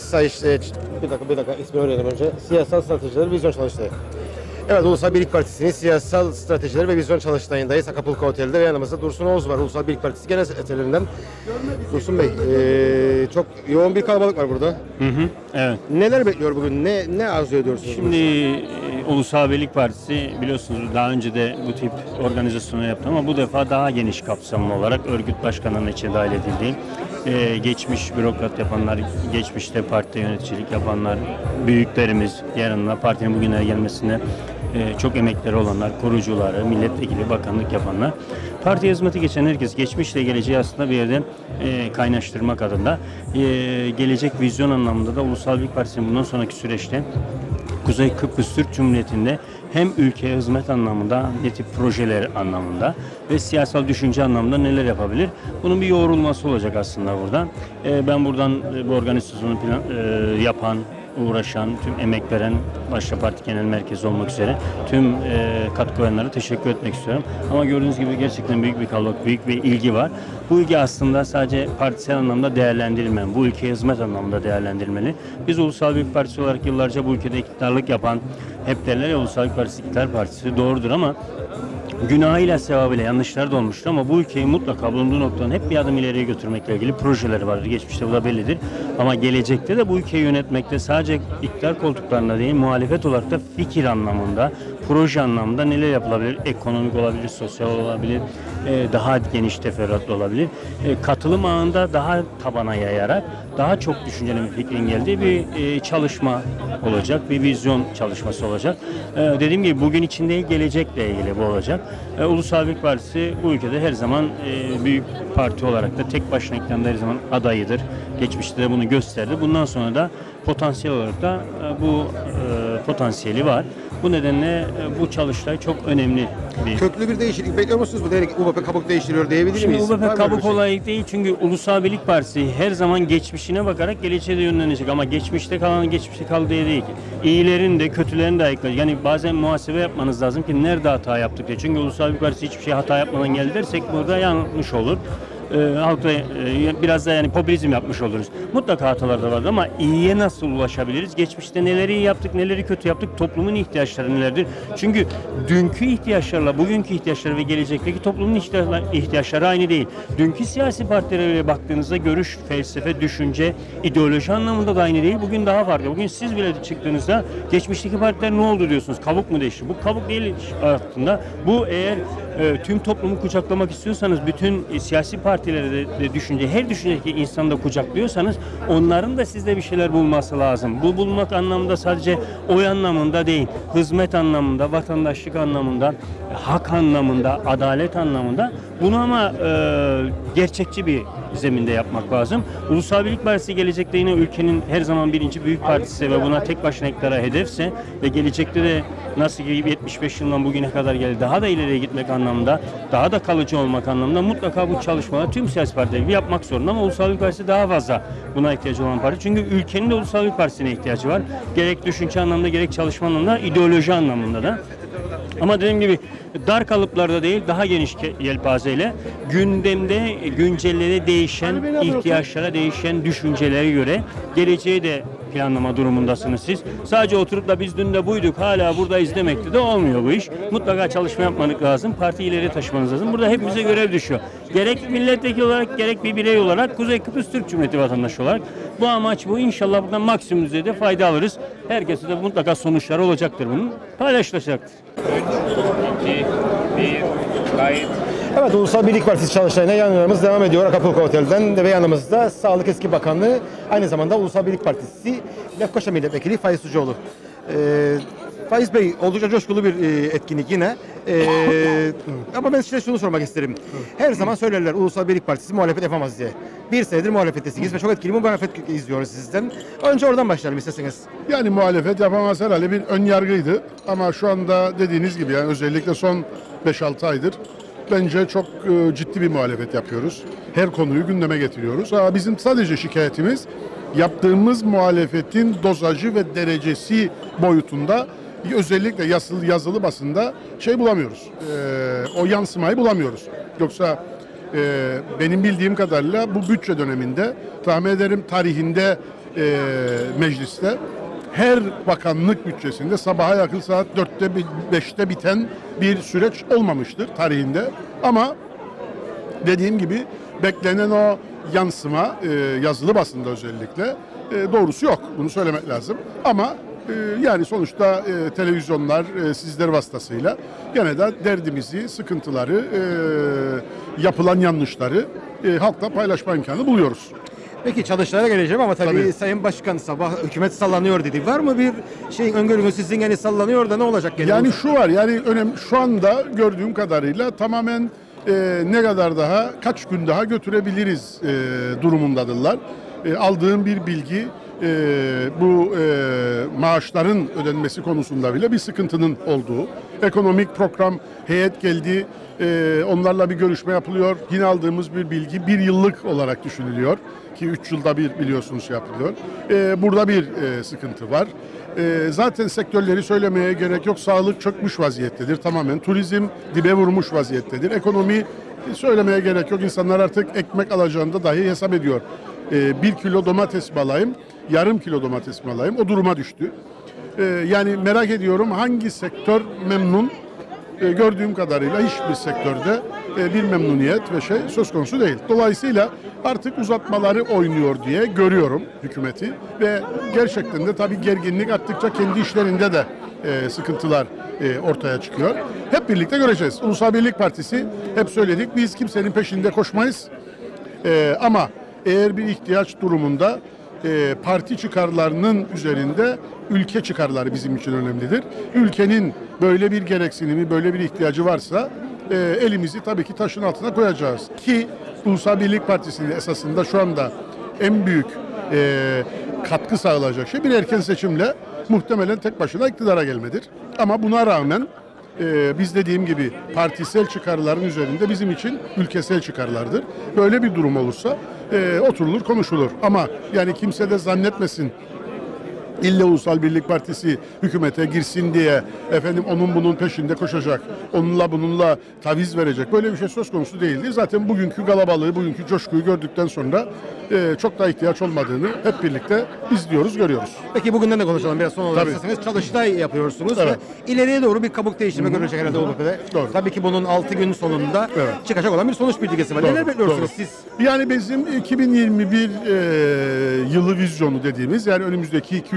bir dakika ismini öğrenelim önce. Siyasal stratejileri vizyon çalıştayı. Evet, Ulusal Birlik Partisi'nin siyasal stratejileri ve vizyon çalıştayındayız. Acapulco Otel'de ve yanımızda Dursun Oğuz var. Ulusal Birlik Partisi Genel Sekreterlerinden. Dursun Bey, çok yoğun bir kalabalık var burada. Evet. Neler bekliyor bugün? Ne arzu ediyorsunuz? Şimdi Ulusal Birlik Partisi biliyorsunuz daha önce de bu tip organizasyonu yaptı ama bu defa daha geniş kapsamlı olarak örgüt başkanının içine dahil edildiği, geçmiş bürokrat yapanlar, geçmişte partide yöneticilik yapanlar, büyüklerimiz yanına partinin bugünlere gelmesine çok emekleri olanlar, kurucuları, milletvekili, bakanlık yapanlar. Partiye hizmeti geçen herkes geçmişle geleceği aslında bir yerden kaynaştırmak adına gelecek vizyon anlamında da Ulusal Birlik Partisi'nin bundan sonraki süreçte Kuzey Kıbrıs Türk Cumhuriyeti'nde hem ülkeye hizmet anlamında, ne tip projeler anlamında ve siyasal düşünce anlamında neler yapabilir? Bunun bir yoğrulması olacak aslında burada. Ben buradan bu organizasyonu yapan, uğraşan, tüm emek veren, başta parti genel merkezi olmak üzere tüm katkı verenlere teşekkür etmek istiyorum. Ama gördüğünüz gibi gerçekten büyük bir kalabalık, büyük bir ilgi var. Bu ilgi aslında sadece partisel anlamda değerlendirilmeli, bu ülkeye hizmet anlamında değerlendirilmeli. Biz Ulusal Birlik Partisi olarak yıllarca bu ülkede iktidarlık yapan, hep derler ya Ulusal Birlik Partisi iktidar partisi, doğrudur ama günahıyla sevabıyla yanlışlar da olmuştur ama bu ülkeyi mutlaka bulunduğu noktadan hep bir adım ileriye götürmekle ilgili projeleri vardır. Geçmişte bu da bellidir. Ama gelecekte de bu ülkeyi yönetmekte sadece iktidar koltuklarında değil, muhalefet olarak da fikir anlamında, proje anlamında neler yapılabilir? Ekonomik olabilir, sosyal olabilir, daha geniş teferruatlı olabilir. Katılım ağında daha tabana yayarak daha çok düşünceli bir fikrin geldiği bir çalışma olacak, bir vizyon çalışması olacak. Dediğim gibi bugün için değil, gelecekle ilgili bu olacak. Ulusal Birlik Partisi bu ülkede her zaman büyük parti olarak da tek başına iktidarda her zaman adayıdır. Geçmişte de bunu gösterdi. Bundan sonra da potansiyel olarak da bu potansiyeli var. Bu nedenle bu çalıştay çok önemli bir... Köklü bir değişiklik bekliyor musunuz? Bu değerli UBP kabuk değiştiriyor diyebilir miyiz? Şimdi UBP kabuk şey? olayı değil çünkü Ulusal Birlik Partisi her zaman geçmişine bakarak geleceğe de yönlenecek ama geçmişte kalan geçmişte kaldığı değil. İyilerin de kötülerin de ayıklayacak. Yani bazen muhasebe yapmanız lazım ki nerede hata yaptık diye. Çünkü Ulusal Birlik Partisi hiçbir şey hata yapmadan geldi dersek burada yanlış olur. Halkta biraz da yani popülizm yapmış oluruz. Mutlaka hatalar da vardı ama iyiye nasıl ulaşabiliriz? Geçmişte neleri iyi yaptık, neleri kötü yaptık, toplumun ihtiyaçları nelerdir? Çünkü dünkü ihtiyaçlarla bugünkü ihtiyaçları ve gelecekteki toplumun ihtiyaçları aynı değil. Dünkü siyasi partilere baktığınızda görüş, felsefe, düşünce, ideoloji anlamında da aynı değil. Bugün daha farklı. Bugün siz bile çıktığınızda geçmişteki partiler ne oldu diyorsunuz? Kabuk mu değişti? Bu kabuk değil aslında. Bu eğer tüm toplumu kucaklamak istiyorsanız, bütün siyasi partileri de düşünce, her düşüncedeki insanı da kucaklıyorsanız onların da sizde bir şeyler bulması lazım. Bu bulmak anlamında sadece oy anlamında değil, hizmet anlamında, vatandaşlık anlamında, hak anlamında, adalet anlamında. Bunu ama gerçekçi bir zeminde yapmak lazım. Ulusal Birlik Partisi gelecekte yine ülkenin her zaman birinci büyük partisi ve buna tek başına iktidara hedefse ve gelecekte de nasıl ki 75 yıldan bugüne kadar geldi daha da ileriye gitmek anlamında, daha da kalıcı olmak anlamında mutlaka bu çalışmalar tüm siyasi partiler yapmak zorunda ama Ulusal Birlik Partisi daha fazla buna ihtiyacı olan parti. Çünkü ülkenin de Ulusal Birlik Partisi'ne ihtiyacı var. Gerek düşünce anlamında, gerek çalışma anlamında, ideoloji anlamında da. Ama dediğim gibi dar kalıplarda değil, daha geniş yelpazeyle gündemde, güncellere değişen, ihtiyaçlara değişen düşüncelere göre geleceği de planlama durumundasınız siz. Sadece oturup da biz dün de buyduk, hala buradayız demekte de olmuyor bu iş. Mutlaka çalışma yapmanız lazım, parti ileri taşımanız lazım. Burada hepimize görev düşüyor. Gerek milletvekili olarak, gerek bir birey olarak, Kuzey Kıbrıs Türk Cumhuriyeti vatandaşı olarak. Bu amaç bu. İnşallah buradan maksimum düzeyde fayda alırız. Herkese de mutlaka sonuçları olacaktır bunun. Paylaşılacaktır. Evet, Ulusal Birlik Partisi çalıştayına yayınlarımız devam ediyor Acapulco Otel'den ve yanımızda Sağlık Eski Bakanı, aynı zamanda Ulusal Birlik Partisi Lefkoşa Milletvekili Faiz Sucuoğlu. Faiz Bey, oldukça coşkulu bir etkinlik yine. Ama ben size şunu sormak isterim. Her zaman söylerler Ulusal Birlik Partisi muhalefet yapamaz diye. Bir senedir muhalefettesiniz ve çok etkili bir muhalefet izliyoruz sizden. Önce oradan başlayalım isterseniz. Yani muhalefet yapamaz herhalde bir ön yargıydı. Ama şu anda dediğiniz gibi yani özellikle son 5-6 aydır bence çok ciddi bir muhalefet yapıyoruz. Her konuyu gündeme getiriyoruz. Bizim sadece şikayetimiz yaptığımız muhalefetin dozajı ve derecesi boyutunda özellikle yazılı basında bulamıyoruz. O yansımayı bulamıyoruz. Yoksa benim bildiğim kadarıyla bu bütçe döneminde, tahmin ederim tarihinde mecliste her bakanlık bütçesinde sabaha yakın saat 4'te 5'te biten bir süreç olmamıştır tarihinde. Ama dediğim gibi beklenen o yansıma yazılı basında özellikle doğrusu yok. Bunu söylemek lazım. Ama yani sonuçta televizyonlar sizler vasıtasıyla gene de derdimizi, sıkıntıları, yapılan yanlışları halkla paylaşma imkanı buluyoruz. Peki çalıştaylara geleceğim ama tabii. Sayın Başkan sabah hükümet sallanıyor dedi. Var mı bir öngörünüz sizin, yani sallanıyor da ne olacak? Yani şu var, yani şu anda gördüğüm kadarıyla tamamen ne kadar daha, kaç gün daha götürebiliriz durumundadırlar. Aldığım bir bilgi bu maaşların ödenmesi konusunda bile bir sıkıntının olduğu. Ekonomik program heyet geldi, onlarla bir görüşme yapılıyor. Yine aldığımız bir bilgi 1 yıllık olarak düşünülüyor ki 3 yılda bir biliyorsunuz yapılıyor. Burada bir sıkıntı var. Zaten sektörleri söylemeye gerek yok. Sağlık çökmüş vaziyettedir tamamen. Turizm dibe vurmuş vaziyettedir. Ekonomi söylemeye gerek yok. İnsanlar artık ekmek alacağında dahi hesap ediyor. 1 kilo domates mi alayım, yarım kilo domates mi alayım? O duruma düştü. Yani merak ediyorum hangi sektör memnun? Gördüğüm kadarıyla hiçbir sektörde bir memnuniyet ve söz konusu değil. Dolayısıyla artık uzatmaları oynuyor diye görüyorum hükümeti ve gerçekten de tabii gerginlik arttıkça kendi işlerinde de sıkıntılar ortaya çıkıyor. Hep birlikte göreceğiz. Ulusal Birlik Partisi hep söyledik, biz kimsenin peşinde koşmayız. Ama eğer bir ihtiyaç durumunda parti çıkarlarının üzerinde ülke çıkarları bizim için önemlidir. Ülkenin böyle bir gereksinimi, böyle bir ihtiyacı varsa elimizi tabii ki taşın altına koyacağız. Ki Ulusal Birlik Partisi'nin esasında şu anda en büyük katkı sağlayacak bir erken seçimle muhtemelen tek başına iktidara gelmedir. Ama buna rağmen biz dediğim gibi partisel çıkarların üzerinde bizim için ülkesel çıkarlardır. Böyle bir durum olursa oturulur, konuşulur. Ama yani kimse de zannetmesin İlle Ulusal Birlik Partisi hükümete girsin diye onun bunun peşinde koşacak, onunla bununla taviz verecek. Böyle bir şey söz konusu değildir. Zaten bugünkü kalabalığı, bugünkü coşkuyu gördükten sonra çok da ihtiyaç olmadığını hep birlikte izliyoruz, görüyoruz. Peki bugünden de konuşalım biraz son olarak. Çalıştay yapıyorsunuz ve ileriye doğru bir kabuk değişimi görecek herhalde OBP'de. Tabii ki bunun 6 gün sonunda çıkacak olan bir sonuç bildirgesi var. Neler bekliyorsunuz siz? Yani bizim 2021 yılı vizyonu dediğimiz, yani önümüzdeki 2-3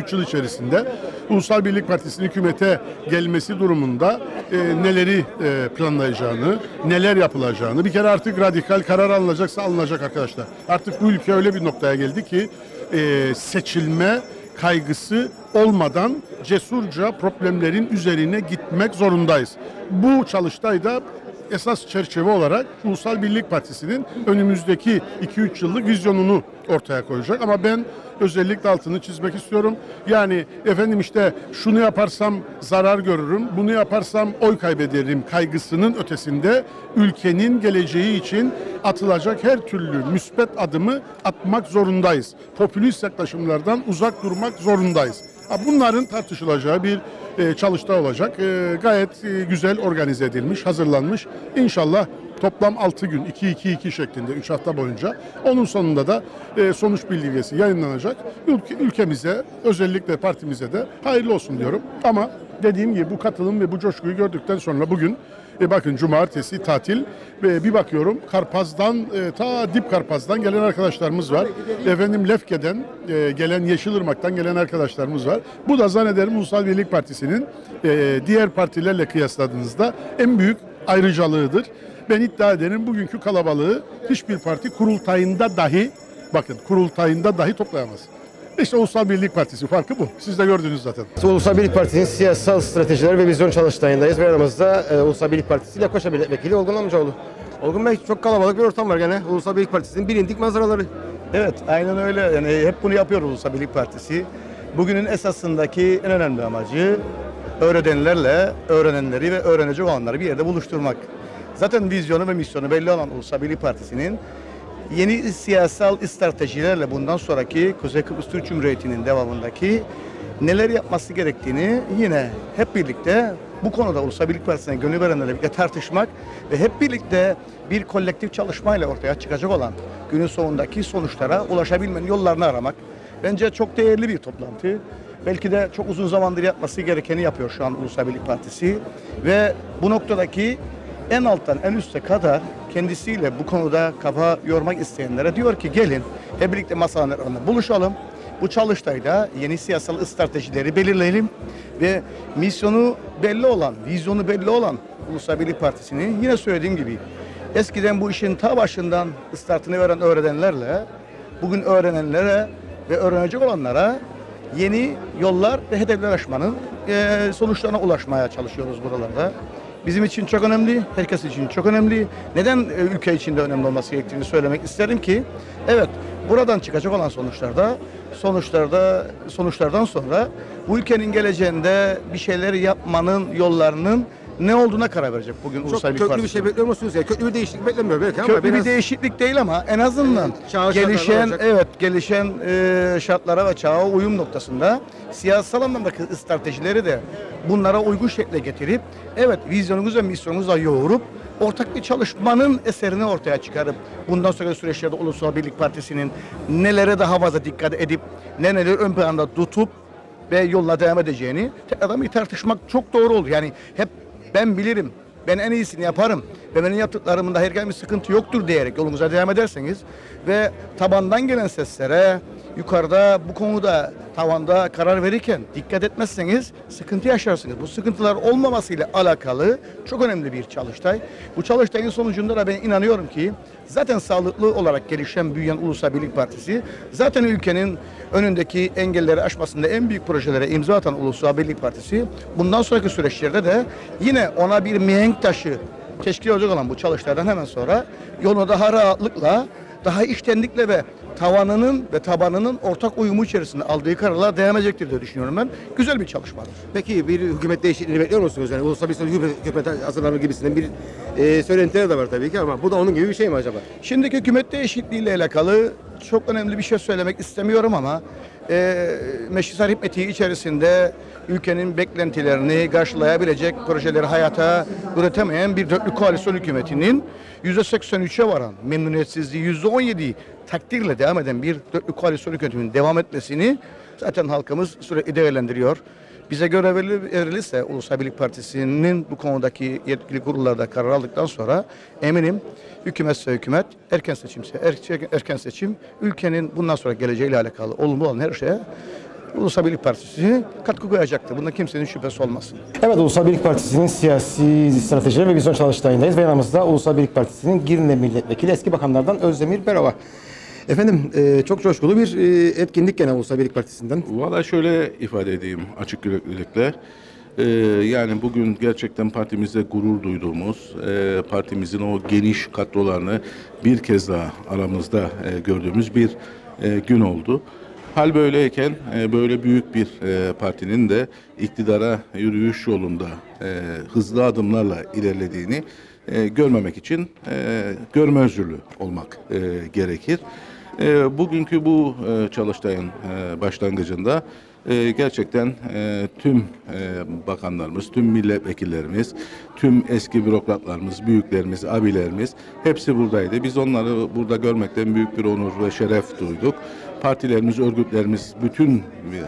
2-3 yıl içerisinde Ulusal Birlik Partisi'nin hükümete gelmesi durumunda neleri planlayacağını, neler yapılacağını, bir kere artık radikal karar alınacaksa alınacak arkadaşlar. Artık bu ülke öyle bir noktaya geldi ki seçilme kaygısı olmadan cesurca problemlerin üzerine gitmek zorundayız. Bu çalıştayda esas çerçeve olarak Ulusal Birlik Partisi'nin önümüzdeki 2-3 yıllık vizyonunu ortaya koyacak. Ama ben özellikle altını çizmek istiyorum. Yani efendim işte şunu yaparsam zarar görürüm, bunu yaparsam oy kaybederim kaygısının ötesinde ülkenin geleceği için atılacak her türlü müspet adımı atmak zorundayız. Popülist yaklaşımlardan uzak durmak zorundayız. Bunların tartışılacağı bir çalıştay olacak. Gayet güzel organize edilmiş, hazırlanmış. İnşallah toplam 6 gün, 2-2-2 şeklinde 3 hafta boyunca. Onun sonunda da sonuç bildirgesi yayınlanacak. Ülkemize, özellikle partimize de hayırlı olsun diyorum. Ama dediğim gibi bu katılım ve bu coşkuyu gördükten sonra bugün bakın cumartesi tatil ve bir bakıyorum Karpaz'dan ta Dip Karpaz'dan gelen arkadaşlarımız var. Efendim Lefke'den gelen, Yeşilırmak'tan gelen arkadaşlarımız var. Bu da zannederim Ulusal Birlik Partisi'nin diğer partilerle kıyasladığınızda en büyük ayrıcalığıdır. Ben iddia ederim bugünkü kalabalığı hiçbir parti kurultayında dahi toplayamaz. İşte Ulusal Birlik Partisi farkı bu. Siz de gördünüz zaten. Ulusal Birlik Partisi'nin siyasal stratejiler ve vizyon çalıştayındayız. Ve aramızda Ulusal Birlik Partisi Lefkoşa Milletvekili Olgun Amcaoğlu. Olgun Bey, çok kalabalık bir ortam var gene. Ulusal Birlik Partisi'nin bilindik manzaraları. Evet, aynen öyle. Yani hep bunu yapıyor Ulusal Birlik Partisi. Bugünün esasındaki en önemli amacı öğrenenlerle öğrenenleri ve öğrenecek olanları bir yerde buluşturmak. Zaten vizyonu ve misyonu belli olan Ulusal Birlik Partisi'nin yeni siyasal stratejilerle bundan sonraki Kuzey Kıbrıs Türk Cumhuriyeti'nin devamındaki neler yapması gerektiğini yine hep birlikte bu konuda Ulusal Birlik Partisi'ne gönül verenlerle birlikte tartışmak ve hep birlikte bir kolektif çalışmayla ortaya çıkacak olan günün sonundaki sonuçlara ulaşabilmenin yollarını aramak. Bence çok değerli bir toplantı. Belki de çok uzun zamandır yapması gerekeni yapıyor şu an Ulusal Birlik Partisi ve bu noktadaki en alttan en üste kadar kendisiyle bu konuda kafa yormak isteyenlere diyor ki gelin hep birlikte masanın önünde buluşalım. Bu çalıştayda yeni siyasal stratejileri belirleyelim ve misyonu belli olan, vizyonu belli olan Ulusal Birlik Partisi'ni yine söylediğim gibi eskiden bu işin ta başından startını veren öğrenenlerle bugün öğrenenlere ve öğrenecek olanlara yeni yollar ve hedefler aşmanın sonuçlarına ulaşmaya çalışıyoruz buralarda. Bizim için çok önemli, herkes için çok önemli. Neden ülke içinde önemli olması gerektiğini söylemek isterim ki, evet buradan çıkacak olan sonuçlardan sonra bu ülkenin geleceğinde bir şeyler yapmanın yollarının ne olduğuna karar verecek bugün Ulusal Birlik Partisi. Çok köklü bir şey bekliyor musunuz ya? Köklü bir değişiklik beklemiyor belki ama köklü bir değişiklik değil ama en azından gelişen şartlara ve çağa uyum noktasında siyasal anlamdaki stratejileri de bunlara uygun şekilde getirip vizyonunuz ve misyonunuzla yoğurup ortak bir çalışmanın eserini ortaya çıkarıp bundan sonraki süreçlerde Ulusal Birlik Partisi'nin nelere daha fazla dikkat edip neleri ön planda tutup ve yoluna devam edeceğini tekrardan bir tartışmak çok doğru olur. Yani hep ben bilirim, ben en iyisini yaparım ve benim yaptıklarımda herhangi bir sıkıntı yoktur diyerek yolunuza devam ederseniz ve tabandan gelen seslere yukarıda bu konuda tavanda karar verirken dikkat etmezseniz sıkıntı yaşarsınız. Bu sıkıntılar olmamasıyla alakalı çok önemli bir çalıştay. Bu çalıştayın sonucunda da ben inanıyorum ki zaten sağlıklı olarak gelişen, büyüyen Ulusal Birlik Partisi zaten ülkenin önündeki engelleri aşmasında en büyük projelere imza atan Ulusal Birlik Partisi bundan sonraki süreçlerde de yine ona bir mihenk taşı teşkil olacak olan bu çalıştaydan hemen sonra yolunu daha rahatlıkla, daha içtenlikle ve tavanının ve tabanının ortak uyumu içerisinde aldığı kararlar devam edecektir diye düşünüyorum ben. Güzel bir çalışmadır. Peki bir hükümet değişikliğini bekliyor musunuz? Yani Ulusal Birlik hükümet hazırlanma gibisinden bir söylentiler de var tabii ki ama bu da onun gibi bir şey mi acaba? Şimdiki hükümet değişikliğiyle alakalı çok önemli bir şey söylemek istemiyorum ama meclis aritmetiği içerisinde ülkenin beklentilerini karşılayabilecek projeleri hayata üretemeyen bir dörtlü koalisyon hükümetinin %83'e varan memnuniyetsizliği %17'yi takdirle devam eden bir dörtlü koalisyon hükümetinin devam etmesini zaten halkımız sürekli değerlendiriyor. Bize göre verilirse Ulusal Birlik Partisi'nin bu konudaki yetkili kurullarda karar aldıktan sonra eminim hükümetse hükümet, erken seçimse erken seçim ülkenin bundan sonra geleceğiyle alakalı olumlu olan her şeye Ulusal Birlik Partisi katkı koyacaktır. Bunda kimsenin şüphesi olmasın. Evet, Ulusal Birlik Partisi'nin siyasi stratejileri ve vizyon çalıştayındayız ve yanımızda Ulusal Birlik Partisi'nin Girne Milletvekili eski bakanlardan Özdemir Berova. Efendim çok coşkulu bir etkinlik gene Ulusal Birlik Partisi'nden. Valla şöyle ifade edeyim açık yüreklilikle. Yani bugün gerçekten partimizde gurur duyduğumuz, partimizin o geniş kadrolarını bir kez daha aramızda gördüğümüz bir gün oldu. Hal böyleyken böyle büyük bir partinin de iktidara yürüyüş yolunda hızlı adımlarla ilerlediğini görmemek için görmezcülü olmak gerekir. Bugünkü bu çalıştayın başlangıcında gerçekten tüm bakanlarımız, tüm milletvekillerimiz, tüm eski bürokratlarımız, büyüklerimiz, abilerimiz hepsi buradaydı. Biz onları burada görmekten büyük bir onur ve şeref duyduk. Partilerimiz, örgütlerimiz bütün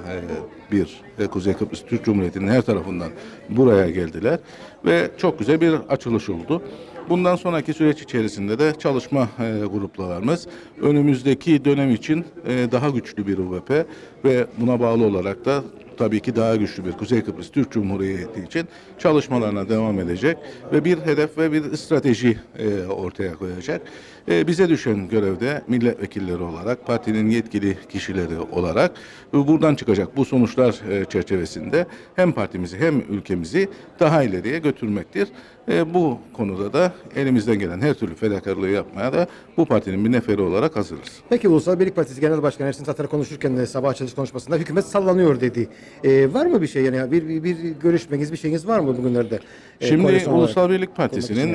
bir Kuzey Kıbrıs Türk Cumhuriyeti'nin her tarafından buraya geldiler ve çok güzel bir açılış oldu. Bundan sonraki süreç içerisinde de çalışma gruplarımız önümüzdeki dönem için daha güçlü bir UVP ve buna bağlı olarak da tabii ki daha güçlü bir Kuzey Kıbrıs Türk Cumhuriyeti için çalışmalarına devam edecek ve bir hedef ve bir strateji ortaya koyacak. Bize düşen görevde milletvekilleri olarak, partinin yetkili kişileri olarak buradan çıkacak bu sonuçlar çerçevesinde hem partimizi hem ülkemizi daha ileriye götürmektir. Bu konuda da elimizden gelen her türlü fedakarlığı yapmaya da bu partinin bir neferi olarak hazırız. Peki Ulusal Birlik Partisi Genel Başkanı Ersin Tatar konuşurken sabah açılış konuşmasında hükümet sallanıyor dedi. Var mı bir şey yani bir görüşmeniz, bir şeyiniz var mı bugünlerde? Şimdi Koalisyon olarak? Ulusal Birlik Partisi'nin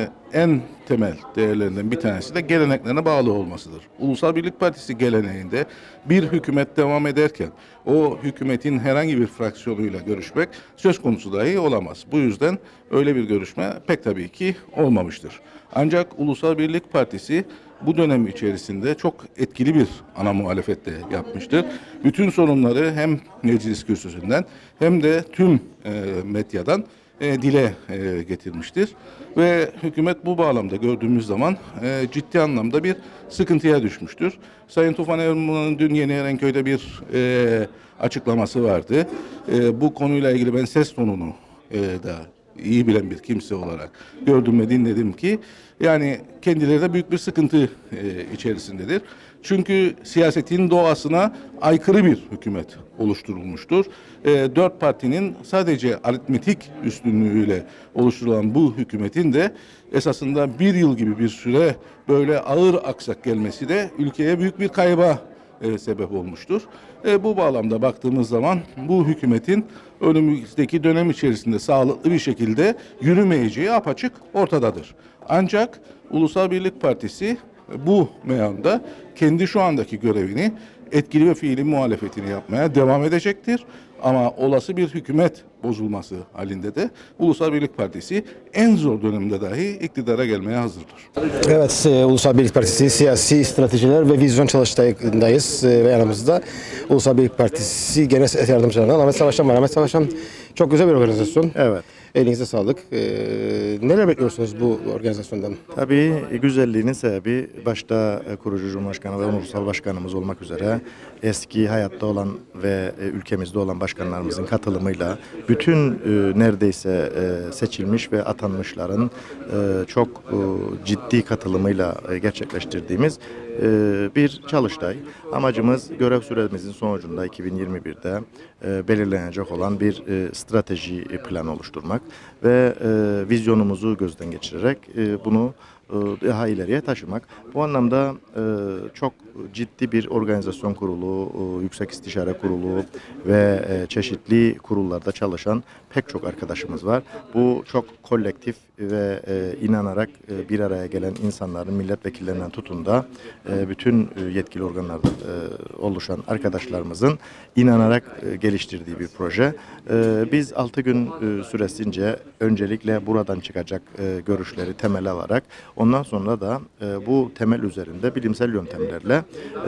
en temel değerlerinden bir tanesi de geleneklerine bağlı olmasıdır. Ulusal Birlik Partisi geleneğinde bir hükümet devam ederken o hükümetin herhangi bir fraksiyonuyla görüşmek söz konusu dahi olamaz. Bu yüzden öyle bir görüşme pek tabii ki olmamıştır. Ancak Ulusal Birlik Partisi bu dönem içerisinde çok etkili bir ana muhalefet de yapmıştır. Bütün sorunları hem meclis kürsüsünden hem de tüm medyadan dile getirmiştir. Ve hükümet bu bağlamda gördüğümüz zaman ciddi anlamda bir sıkıntıya düşmüştür. Sayın Tufan Erman'ın dün Yeni Erenköy'de bir açıklaması vardı. Bu konuyla ilgili ben ses tonunu da iyi bilen bir kimse olarak gördüm ve dinledim ki yani kendileri de büyük bir sıkıntı içerisindedir. Çünkü siyasetin doğasına aykırı bir hükümet oluşturulmuştur. Dört partinin sadece aritmetik üstünlüğüyle oluşturulan bu hükümetin de esasında bir yıl gibi bir süre böyle ağır aksak gelmesi de ülkeye büyük bir kayba sebep olmuştur. Bu bağlamda baktığımız zaman bu hükümetin önümüzdeki dönem içerisinde sağlıklı bir şekilde yürümeyeceği apaçık ortadadır. Ancak Ulusal Birlik Partisi bu meyanda kendi şu andaki görevini etkili ve fiili muhalefetini yapmaya devam edecektir. Ama olası bir hükümet bozulması halinde de Ulusal Birlik Partisi en zor dönemde dahi iktidara gelmeye hazırdır. Evet, Ulusal Birlik Partisi siyasi stratejiler ve vizyon çalıştayındayız ve yanımızda Ulusal Birlik Partisi Genel Yardımcılarından Ahmet Savaşan var. Ahmet Savaşan, çok güzel bir organizasyon. Evet. Elinize sağlık. Neler bekliyorsunuz bu organizasyondan? Tabii güzelliğinin sebebi başta kurucu Cumhurbaşkanı ve Ulusal Başkanımız olmak üzere eski hayatta olan ve ülkemizde olan başkanlarımızın katılımıyla bütün neredeyse seçilmiş ve atanmışların çok ciddi katılımıyla gerçekleştirdiğimiz bir çalıştay. Amacımız görev süremizin sonucunda 2021'de belirlenecek olan bir strateji planı oluşturmak ve vizyonumuzu gözden geçirerek bunu daha ileriye taşımak. Bu anlamda çok ciddi bir organizasyon kurulu, yüksek istişare kurulu ve çeşitli kurullarda çalışan pek çok arkadaşımız var. Bu çok kolektif ve inanarak bir araya gelen insanların milletvekillerinden tutun da bütün yetkili organlarda oluşan arkadaşlarımızın inanarak geliştirdiği bir proje. Biz 6 gün süresince öncelikle buradan çıkacak görüşleri temel alarak ondan sonra da bu temel üzerinde bilimsel yöntemlerle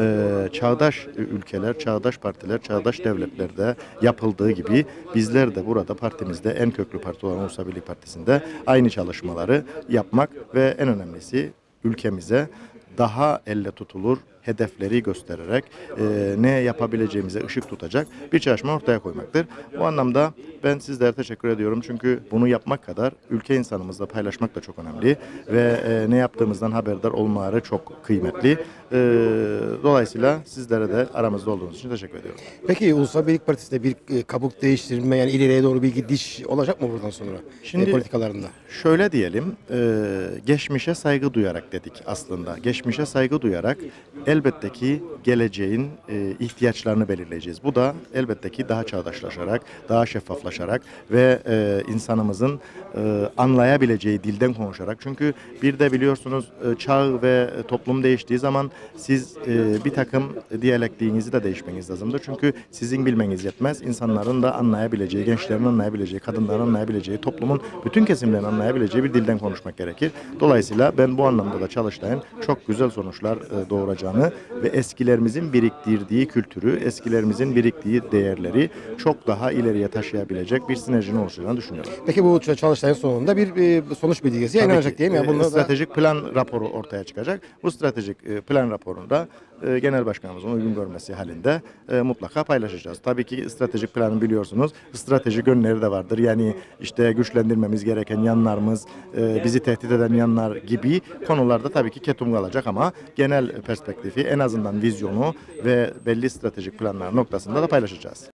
çağdaş ülkeler, çağdaş partiler, çağdaş devletlerde yapıldığı gibi bizler de burada partimizde en köklü parti olan Ulusal Birlik Partisi'nde aynı çalışmaları yapmak ve en önemlisi ülkemize daha elle tutulur hedefleri göstererek ne yapabileceğimize ışık tutacak bir çalışma ortaya koymaktır. Bu anlamda ben sizlere teşekkür ediyorum çünkü bunu yapmak kadar ülke insanımızla paylaşmak da çok önemli ve ne yaptığımızdan haberdar olmaları çok kıymetli. Dolayısıyla sizlere de aramızda olduğunuz için teşekkür ediyorum. Peki Ulusal Birlik Partisi'nde bir kabuk değiştirme yani ileriye doğru bir gidiş olacak mı buradan sonra Şimdi politikalarında? Şöyle diyelim, geçmişe saygı duyarak dedik aslında. Geçmişe saygı duyarak elbette ki geleceğin ihtiyaçlarını belirleyeceğiz. Bu da elbette ki daha çağdaşlaşarak, daha şeffaflaşarak ve insanımızın anlayabileceği dilden konuşarak. Çünkü bir de biliyorsunuz çağ ve toplum değiştiği zaman siz bir takım diyalektiğinizi de değişmeniz lazımdır. Çünkü sizin bilmeniz yetmez. İnsanların da anlayabileceği, gençlerin anlayabileceği, kadınların anlayabileceği, toplumun bütün kesimlerin anlayabileceği bir dilden konuşmak gerekir. Dolayısıyla ben bu anlamda da Çalıştay'ın çok güzel sonuçlar doğuracağını ve eskilerimizin biriktirdiği kültürü, eskilerimizin biriktiği değerleri çok daha ileriye taşıyabilecek bir sinerjinin oluşacağını düşünüyorum. Peki bu Çalıştay'ın sonunda bir sonuç bildirgesi yayınlanacak değil mi? Ya bunu Stratejik plan raporu ortaya çıkacak. Bu stratejik plan raporunda Genel Başkanımızın uygun görmesi halinde mutlaka paylaşacağız. Tabii ki stratejik planı biliyorsunuz. Stratejik yönleri de vardır. Yani işte güçlendirmemiz gereken yanlarımız, bizi tehdit eden yanlar gibi konularda tabii ki ketum kalacak ama genel perspektifi en azından vizyonu ve belli stratejik planlar noktasında da paylaşacağız.